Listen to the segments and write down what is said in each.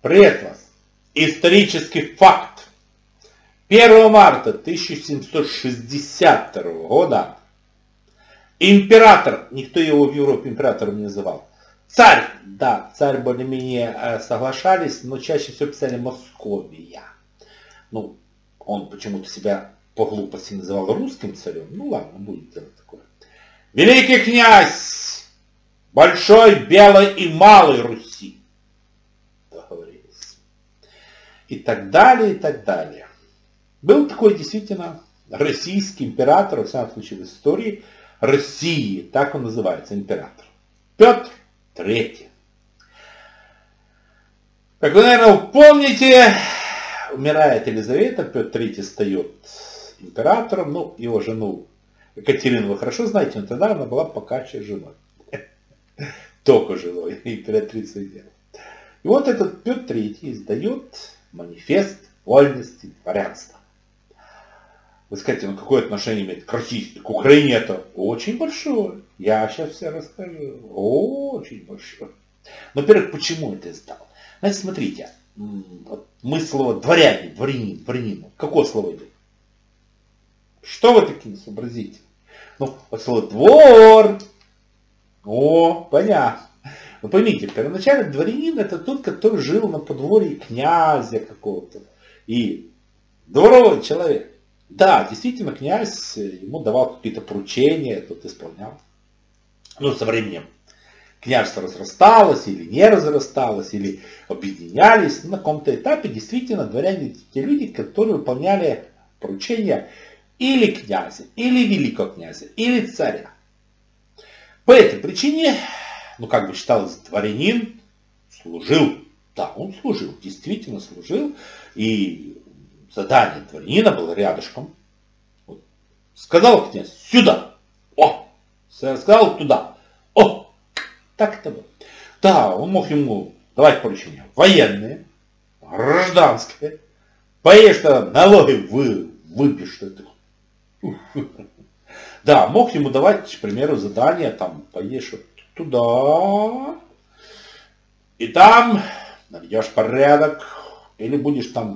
Привет вас! Исторический факт. 1 марта 1762 года император, никто его в Европе императором не называл, царь, да, царь более-менее соглашались, но чаще всего писали Московия. Ну, он почему-то себя по глупости называл русским царем. Ну ладно, будет делать такое. Великий князь Большой, Белой и Малой Руси. Договорились. И так далее, и так далее. Был такой действительно российский император, во всяком случае в истории России, так он называется, император. Петр III. Как вы, наверное, помните, умирает Елизавета, Петр III стает императором, ну, его жену Екатерину вы хорошо знаете, но тогда она была пока еще женой. Только женой, императрицей дела. И вот этот Петр III издает манифест вольности дворянства. Вы скажете, ну какое отношение имеет к России, к Украине? Это очень большое. Я сейчас все расскажу. Очень большое. Во-первых, почему это издал? Значит, смотрите, вот мы слово дворяне, дворянин, какое слово идет? Что вы такие сообразите? Ну, вот слово двор. О, понятно. Вы поймите, первоначально дворянин это тот, который жил на подворье князя какого-то. И дворовый человек. Да, действительно, князь ему давал какие-то поручения, тот исполнял. Но со временем княжество разрасталось или не разрасталось, или объединялись. На каком-то этапе действительно дворяне те люди, которые выполняли поручения или князя, или великого князя, или царя. По этой причине, ну как бы считалось, дворянин служил. Да, он служил, действительно служил. И задание дворянина было рядышком. Вот. Сказал князь, сюда. О! Сказал туда. О! Так это было. Да, он мог ему давать поручения военные, гражданские. Поешь, что налоги выпьешь. Да, мог ему давать, к примеру, задание, там, поешь туда, и там наведешь порядок, или будешь там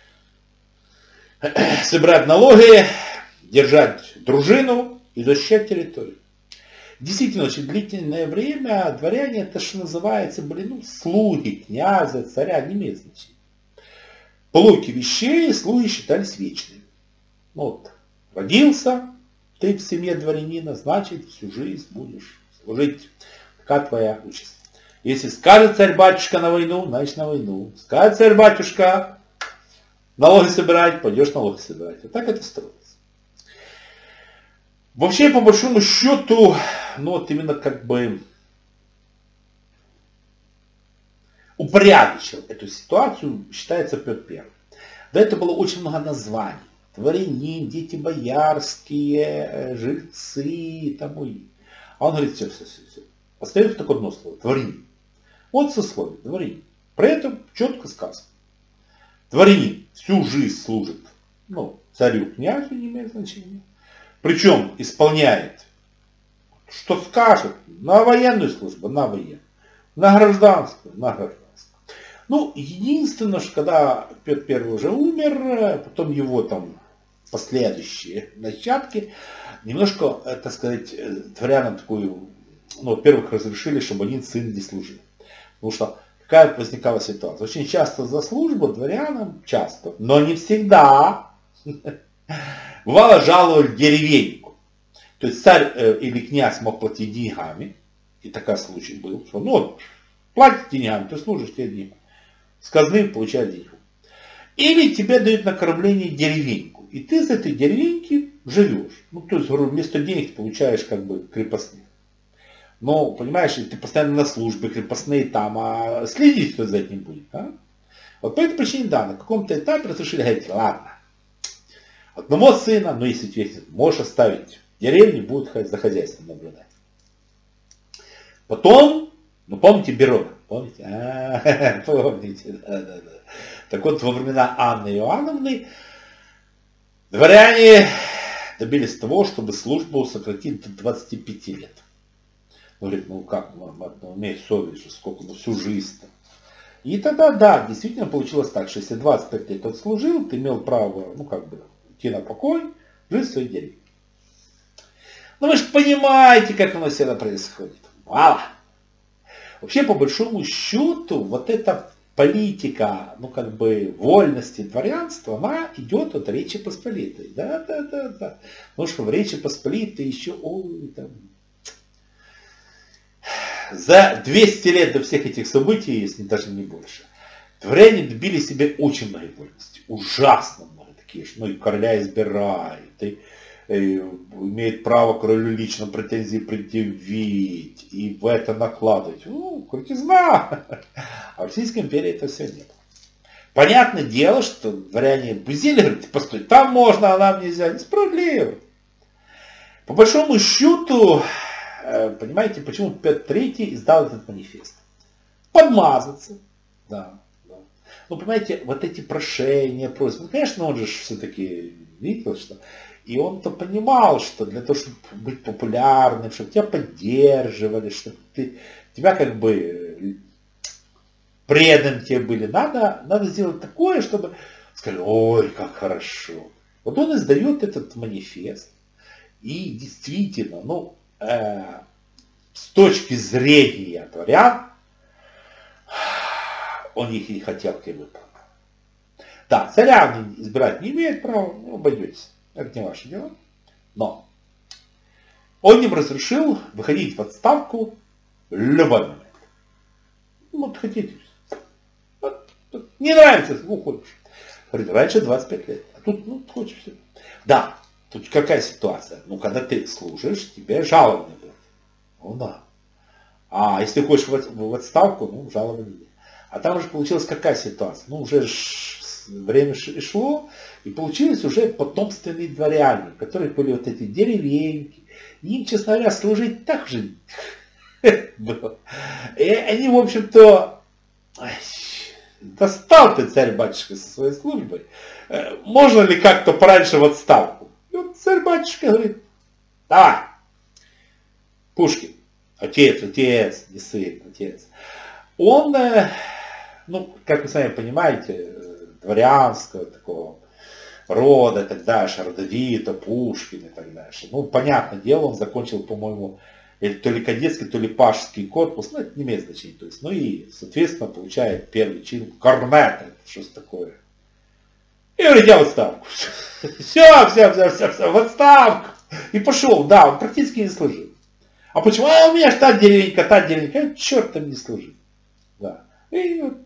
собирать налоги, держать дружину и защищать территорию. Действительно, очень длительное время дворяне, это что называется, были, ну, слуги князя, царя, не имеет значения. По логике вещей слуги считались вечными. Вот, родился ты в семье дворянина, значит, всю жизнь будешь служить. Такая твоя участь. Если скажет царь-батюшка на войну, значит на войну. Скажет царь-батюшка налоги собирать, пойдешь налоги собирать. Вот так это строится. Вообще, по большому счету, ну вот именно как бы упорядочил эту ситуацию, считается Петр I. До этого было очень много названий. Дворянин, дети боярские, жильцы, тому и. А он говорит, все. Остается только одно слово, дворянин. Вот сословие, дворянин. При этом четко сказано. Дворянин всю жизнь служит, ну, царю, князю, не имеет значения. Причем исполняет, что скажет, на военную службу, на военную, на гражданскую, на гражданскую. Ну, единственное, что когда Петр I уже умер, потом его там последующие нащадки, немножко, так сказать, дворянам такую, ну, во-первых, разрешили, чтобы один сын не служил. Потому что какая возникала ситуация? Очень часто за службу дворянам, часто, но не всегда, бывало жаловали деревеньку. То есть царь или князь мог платить деньгами, и такой случай был, что, ну, вот, платишь деньгами, ты служишь тебе деньгами. С казны получаешь деньгу. Или тебе дают на кормление деревеньку. И ты из этой деревеньки живешь. Ну, то есть, вместо денег ты получаешь как бы крепостных. Но, понимаешь, ты постоянно на службе, крепостные там, а следить кто за этим будет. А? Вот по этой причине, да, на каком-то этапе разрешили говорить, ладно, одного сына, но если тебе можешь оставить в деревне, будет за хозяйством наблюдать. Потом, ну помните Берона? Помните? Помните, да. Так вот, во времена Анны Иоанновны дворяне добились того, чтобы службу сократить до 25 лет. Говорит, ну как, имеет совесть, сколько, ну всю жизнь-то. И тогда, да, действительно получилось так, что если 25 лет отслужил, ты имел право, ну как бы, идти на покой, жить в своей деревне. Ну вы же понимаете, как оно всегда происходит. Мало. Вообще, по большому счету, вот эта политика, ну как бы, вольности дворянства, она идет от Речи Посполитой. Да. Потому что в Речи Посполитой еще, там, за 200 лет до всех этих событий, если даже не больше, дворяне добили себе очень много вольностей. Ужасно много такие, что и короля избирают, и имеет право королю лично претензии предъявить, и в это накладывать. Крутизна! А в Российской империи это все нет. Понятное дело, что дворяне бузили, говорят, постой, там можно, а нам нельзя. Несправедливо. По большому счету, понимаете, почему Петр III издал этот манифест? Подмазаться. Да. Ну, понимаете, вот эти прошения, просьбы, конечно, он же все-таки видел, что... И он-то понимал, что для того, чтобы быть популярным, чтобы тебя поддерживали, чтобы тебя как бы предан тебе были, надо сделать такое, чтобы сказали, ой, как хорошо. Вот он издает этот манифест. И действительно, ну, с точки зрения дворян, он их и хотел к нему. Да, царя избирать не имеет права, ну, обойдетесь. Это не ваше дело. Но он им разрешил выходить в отставку в любой момент. Ну, вот хотите. Вот, не нравится, уходишь. Говорит, раньше 25 лет, а тут, ну, хочешь все. Да, тут какая ситуация? Ну, когда ты служишь, тебе жалование будет. Ну да. А если ты хочешь в отставку, ну, жалование нет. А там уже получилась какая ситуация? Ну, уже время шло, и получились уже потомственные дворяне, у которых были вот эти деревеньки. И им, честно говоря, служить так же было. И они, в общем-то, достал ты, царь-батюшка, со своей службой. Можно ли как-то пораньше в отставку? И вот царь-батюшка говорит, давай, Пушкин, отец, не сын, отец. Он, ну, как вы сами понимаете, дворянского такого рода и так дальше, родовита, Пушкин и так дальше. Ну, понятное дело, он закончил, по-моему, то ли кадетский, то ли пажский корпус, ну, это не имеет значения. То есть, ну и, соответственно, получает первый чин корнета, что-то такое. И говорит, я в отставку. Все, в отставку. И пошел, да, он практически не служил. А почему? А у меня ж та деревенька, черт там не служит. Да. И вот.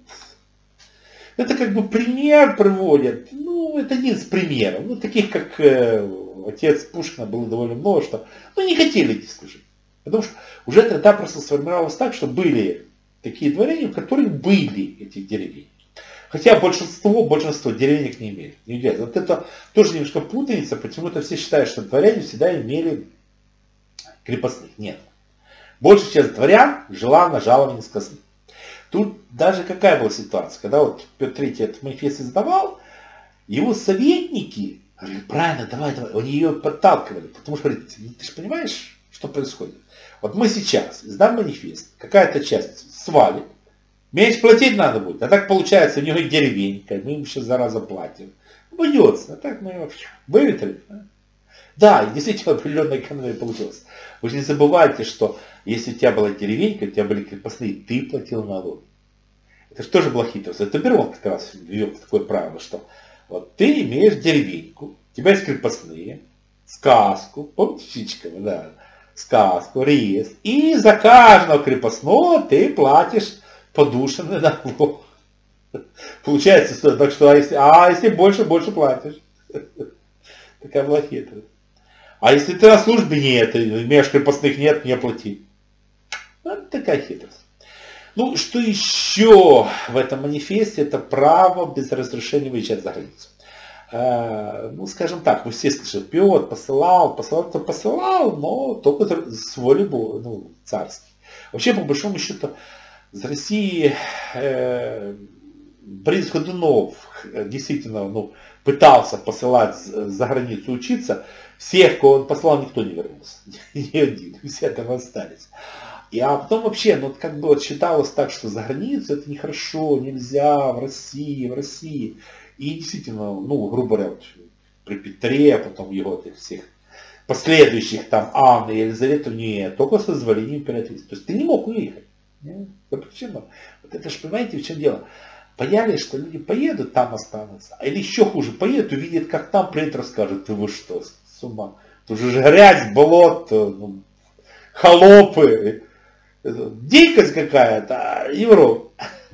Это как бы пример приводят, ну, это один из примеров. Ну, таких, как отец Пушкина, было довольно много, что, ну, не хотели идти служить. Потому что уже тогда просто сформировалось так, что были такие дворяне, у которых были эти деревни. Хотя большинство деревенек не имели. Не имели. Вот это тоже немножко путаница, почему-то все считают, что дворяне всегда имели крепостных. Нет. Большая часть дворян жила на жаловании с казны. Тут даже какая была ситуация, когда вот Петр III этот манифест издавал, его советники говорили, правильно, давай, они ее подталкивали, потому что, говорит, ты же понимаешь, что происходит? Вот мы сейчас издам манифест, какая-то часть свалит, меньше платить надо будет, а так получается, у него деревенька, мы им сейчас зараза платим. Обойдется, а так мы вообще выветрили. Да, и действительно определенная экономия получилась. Вы же не забывайте, что если у тебя была деревенька, у тебя были крепостные, ты платил налоги. Это же тоже была хитрость. Это Берон как раз ввел такое правило, что вот ты имеешь деревеньку, у тебя есть крепостные, сказку, помните Чичикова, да, сказку, реестр, и за каждого крепостного ты платишь подушенный налог. Получается, так что, если больше платишь. Такая была хитрость. А если ты на службе нет, имеешь крепостных нет, не плати. Вот такая хитрость. Ну, что еще в этом манифесте, это право без разрешения выезжать за границу. Ну, скажем так, ну, естественно, что Петр посылал, но только с воли царской. Вообще, по большому счету, из России Борис Годунов действительно пытался посылать за границу учиться. Всех, кого он послал, никто не вернулся. Ни один. Все там остались. А потом вообще, ну как бы вот считалось так, что за границу это нехорошо, нельзя, в России. И действительно, ну, грубо говоря, вот при Петре, а потом его этих всех последующих там Анны и Елизаветы, не, только с дозволения императрицы. То есть ты не мог уехать. Нет? Да почему? Вот это же, понимаете, в чем дело? Боялись, что люди поедут, там останутся. А или еще хуже, поедут, увидят, как там, при этом скажут, ты вы что, с ума? Тут же грязь, болото, ну, холопы, дикость какая-то, Европа.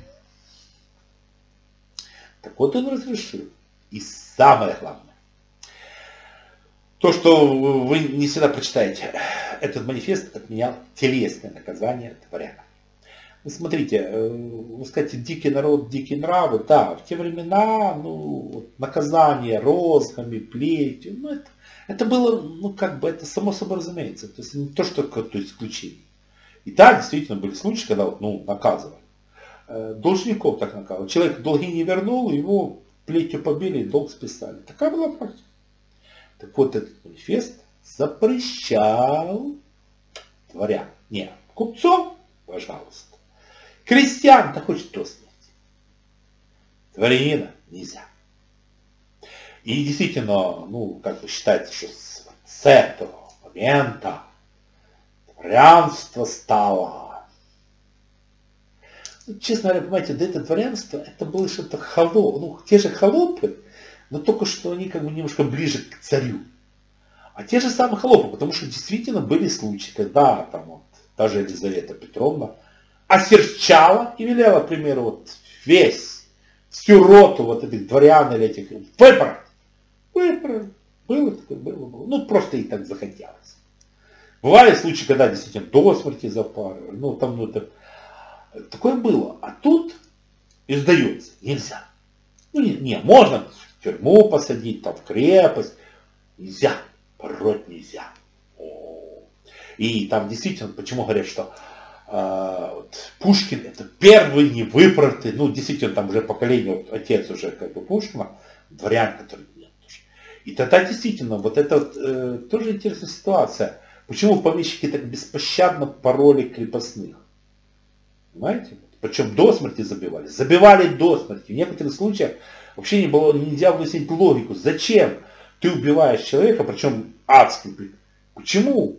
Так вот он разрешил. И самое главное, то, что вы не всегда прочитаете, этот манифест отменял телесное наказание дворянам. Вы смотрите, вы скажете, дикий народ, дикие нравы, да, в те времена, ну, наказание розгами, плетью, ну, это было, ну, как бы, это само собой разумеется, то есть не то, что какое-то исключение. И да, действительно были случаи, когда, вот, ну, наказывали. Должников так наказывали. Человек долги не вернул, его плетью побили и долг списали. Такая была практика. Так вот, этот манифест запрещал дворян. Нет, купцов, пожалуйста. Крестьян, да хоть что снять. Дворянина нельзя. И действительно, ну, как бы считается, что с этого момента дворянство стало. Ну, честно говоря, понимаете, да это дворянство, это было что-то холоп. Ну, те же холопы, но только что они как бы немножко ближе к царю. А те же самые холопы, потому что действительно были случаи, когда там вот та же Елизавета Петровна осерчала и велела, к примеру, вот всю роту вот этих дворян или этих выбрать. Выбрали. Было такое, было. Ну, просто ей так захотелось. Бывали случаи, когда действительно до смерти запаривали. Ну, там, ну, это... Такое было. А тут издается. Нельзя. Ну, не, можно в тюрьму посадить, там, в крепость. Нельзя. Пороть нельзя. И там действительно, почему говорят, что вот, Пушкин это первый невыпоротый, ну, действительно, там уже поколение, вот, отец уже как бы Пушкина, дворян, который нет. И тогда действительно, вот это вот, тоже интересная ситуация. Почему помещики так беспощадно пороли крепостных? Понимаете? Причем до смерти забивали. Забивали до смерти. В некоторых случаях вообще нельзя выяснить логику. Зачем ты убиваешь человека, причем адский? Почему?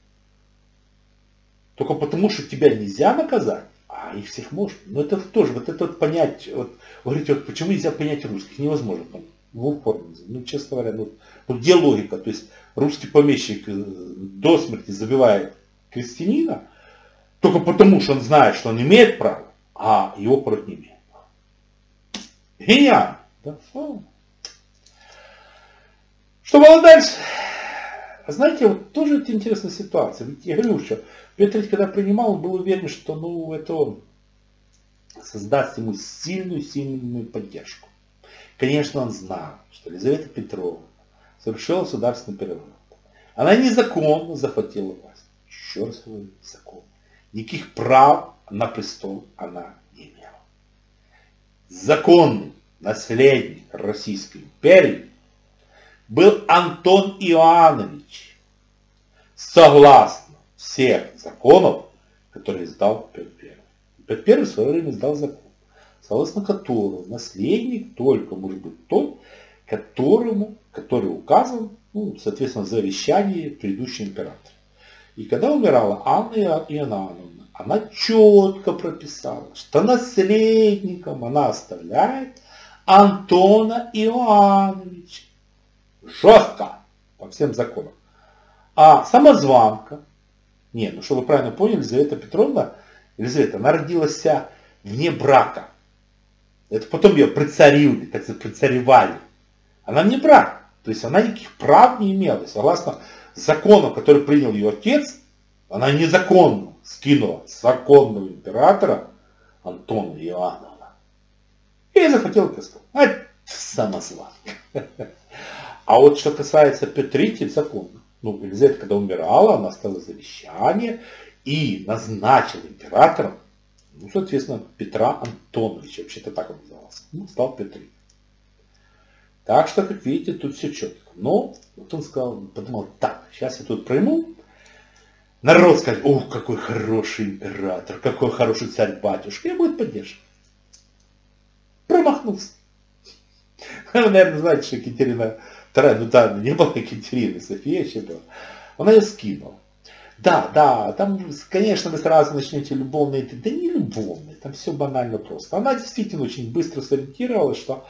Только потому, что тебя нельзя наказать, а их всех можно. Но это тоже, вот это вот понять, вот, говорите, вот почему нельзя понять русских? Невозможно понять. В упор. Ну, честно говоря, ну где логика? То есть русский помещик до смерти забивает крестьянина, только потому, что он знает, что он имеет право, а его пороть не имеет. Гениально. Да? Что было дальше? Знаете, вот тоже это интересная ситуация. Ведь я говорю, что Петр, когда принимал, он был уверен, что ну, это создаст ему сильную поддержку. Конечно, он знал, что Елизавета Петровна совершила государственный переворот. Она незаконно захватила власть. Еще раз говорю, закон. Никаких прав на престол она не имела. Законный наследник Российской империи был Антон Иоаннович, согласно всех законов, которые издал Петр I. Петр I в свое время издал закон, согласно которому наследник только может быть тот, который указан, ну, соответственно, в завещании предыдущего императора. И когда умирала Анна Иоанновна, она четко прописала, что наследником она оставляет Антона Иоанновича. Жестко, по всем законам. А самозванка, не, ну что вы правильно поняли, Елизавета Петровна, она родилась вне брака. Это потом ее прицарили, так сказать, прицаревали. Она не брак, то есть она никаких прав не имела. Согласно закону, который принял ее отец, она незаконно скинула законного императора Антона Иоанновна. И захватила престол. А самозванка. А вот что касается Петра III, законно. Ну, Елизавета, когда умирала, она оставила завещание и назначила императором, ну, соответственно, Петра Антоновича. Вообще-то так он назывался. Ну, стал Петр III. Так что, как видите, тут все четко. Но вот он сказал, подумал, так, сейчас я тут пройму Народ скажет, ух, какой хороший император, какой хороший царь-батюшка, и будет поддерживать. Промахнулся. Вы, наверное, знаете, что Екатерина II, ну да, не была Екатерина, София еще была. Она ее скинула. Да, там, конечно, вы сразу начнете любовные, да не любовные, там все банально просто. Она действительно очень быстро сориентировалась, что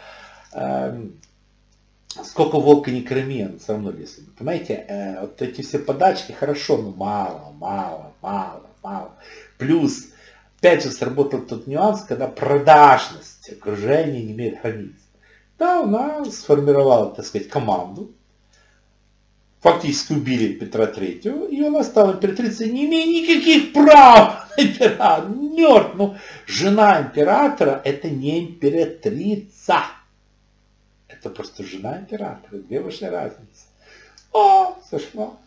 сколько волка не корми, он все равно лес. Понимаете, вот эти все подачки хорошо, но мало. Плюс, опять же, сработал тот нюанс, когда продажность окружения не имеет границ. Да, она сформировала, так сказать, команду. Фактически убили Петра Третьего, и она стала императрицей, не имея никаких прав на императора. Мертв. Ну, жена императора это не императрица. Это просто жена императора. Где ваша разница? О, сошло.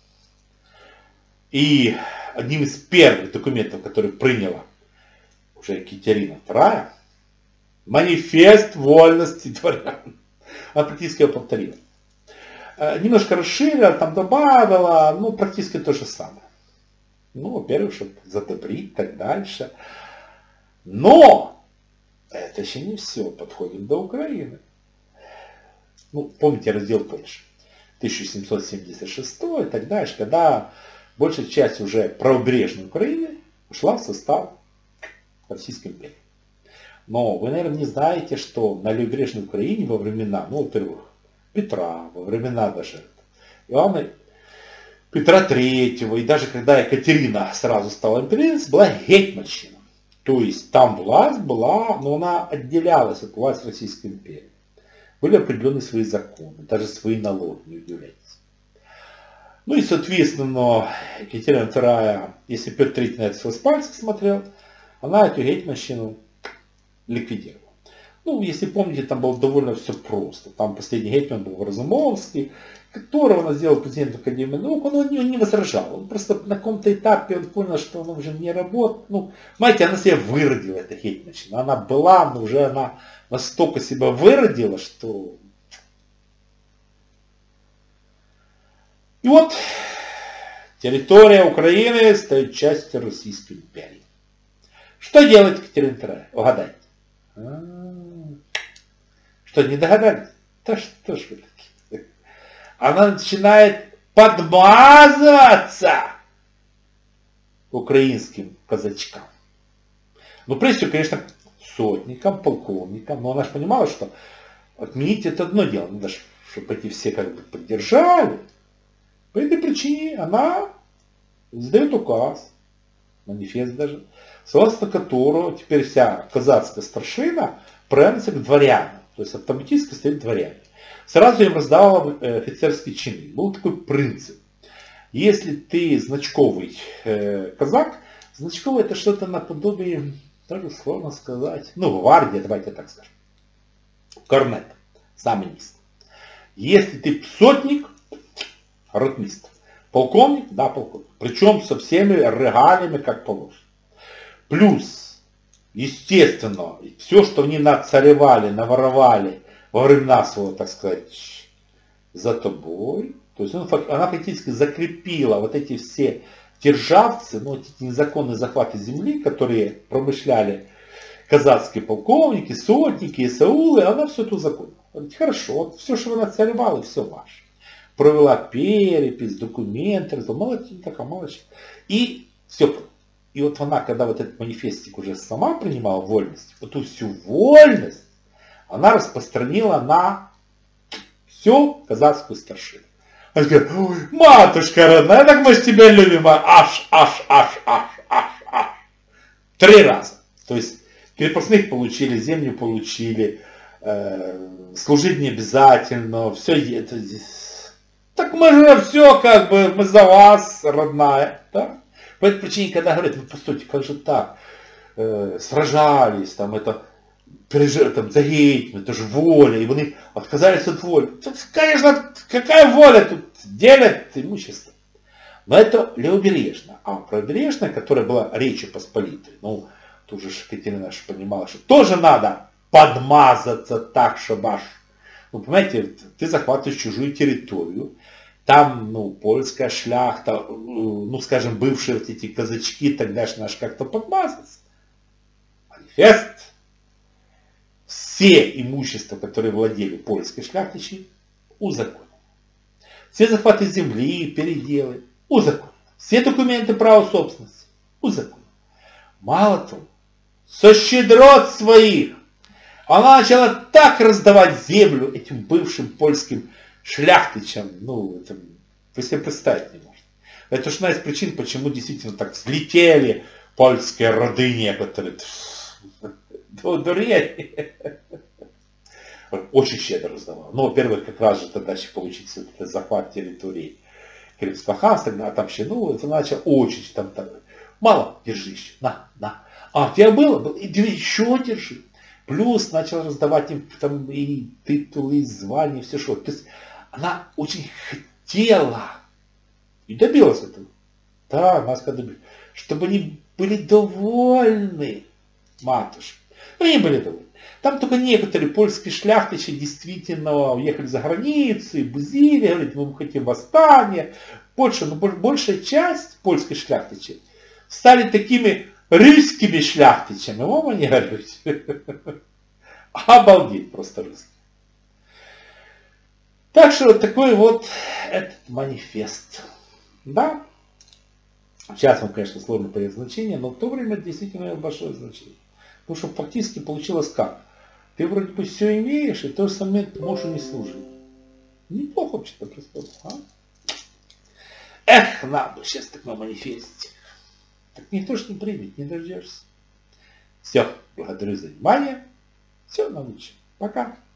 И одним из первых документов, который приняла уже Екатерина II, манифест вольности дворян. Она практически его повторила. Немножко расширила, там добавила, ну, практически то же самое. Ну, во-первых, чтобы задобрить и так дальше. Но это еще не все. Подходим до Украины. Ну, помните раздел Польши. 1776 и так дальше, когда большая часть уже правобережной Украины ушла в состав Российской империи. Но вы, наверное, не знаете, что на левобережной Украине во времена, ну, во-первых, Петра, во времена даже Иоанна Петра Третьего, и даже когда Екатерина сразу стала императрицей, была гетьманщина. То есть там власть была, но она отделялась от власти Российской империи. Были определенные свои законы, даже свои налоги, не удивляйтесь. Ну и, соответственно, Екатерина II, если Петр Третий на это с пальцев смотрел, она эту гетьманщину ликвидировала. Ну, если помните, там было довольно все просто. Там последний гетьман был Разумовский, которого она сделала президентом Академии наук, он не возражал. Он просто на каком-то этапе он понял, что он уже не работает. Ну, знаете, она себя выродила, эта гетьманщина. Она была, но уже она настолько себя выродила, что... И вот территория Украины стает частью Российской империи. Что делает Екатерина II? Угадайте. Что, не догадались? Да что ж вы такие? Она начинает подмазываться украинским казачкам. Ну, прежде всего, конечно, сотникам, полковникам. Но она же понимала, что отменить это одно дело. Надо, чтобы эти все как бы поддержали. По этой причине она издает указ, манифест даже, согласно которого теперь вся казацкая старшина приравняется к дворянам. То есть автоматически стоит дворяне. Сразу им раздавала офицерские чины. Был такой принцип. Если ты значковый казак, значковый это что-то наподобие, даже сложно сказать, ну, гвардия, давайте так скажем. Корнет, самый низ. Если ты сотник, ротмистр. Полковник, да, полковник. Причем со всеми регалиями, как положено. Плюс, естественно, все, что они нацаревали, наворовали во времена своего, так сказать, за тобой. То есть она фактически закрепила вот эти все державцы, ну, эти незаконные захваты земли, которые промышляли казацкие полковники, сотники, исаулы, она все это узаконила. Хорошо, вот все, что вы нацаревали, все ваше. Провела перепись, документы, молодец, такая молодец. И все. И вот она, когда вот этот манифестик уже сама принимала вольность, вот эту всю вольность она распространила на всю казацкую старшину. Она говорит, ой, матушка родная, так мы ж тебя любим, аж. 3 раза. То есть крепостных получили, землю получили, служить не обязательно, все это здесь. Так мы же все, как бы, мы за вас, родная. Да? По этой причине, когда говорят, вы постойте, как же так, сражались, там, это, там, за гетьман, это же воля, и они отказались от воли. Конечно, какая воля, тут делят имущество. Но это левобережно. А правобережная, которая была Речи Посполитой, ну, тут же Екатерина наша понимала, что тоже надо подмазаться так, шабаш. Ну, понимаете, ты захватываешь чужую территорию, там, ну, польская шляхта, ну, скажем, бывшие вот эти казачки, тогда же наш как-то подмазался. Манифест. Все имущества, которые владели польской шляхтичи, узаконены. Все захваты земли, переделы, узаконены. Все документы права собственности, узаконены. Мало того, со щедрот своих она начала так раздавать землю этим бывшим польским шляхтичам, ну, это вы себе представить не можете. Это уж одна из причин, почему действительно так взлетели польские роды некоторые. Дурень. Очень щедро раздавал. Ну, во-первых, как раз же тогда еще получится захват территории Крымского ханства, а там еще, ну, это начал очень там, мало, держи еще, на. А, у тебя было, и еще держи. Плюс начал раздавать им там и титулы, и звания, все что. То есть она очень хотела и добилась этого. Да, Москва добилась. Чтобы они были довольны, матушка. Ну, они были довольны. Там только некоторые польские шляхтичи действительно уехали за границу, и бузили, говорят, мы хотим восстания. Но большая часть польских шляхтичей стали такими русскими шляхтичами. Вам они говорят. Обалдеть просто русский. Так что вот такой вот этот манифест. Да. Сейчас вам, конечно, сложно понять значение, но в то время действительно имел большое значение. Потому что фактически получилось как? Ты вроде бы все имеешь, и в тот же момент можешь не служить. Неплохо вообще-то происходит, а? Эх, надо бы сейчас такой манифест. Так никто ж не примет, не дождешься. Все, благодарю за внимание. Все, на лучше. Пока.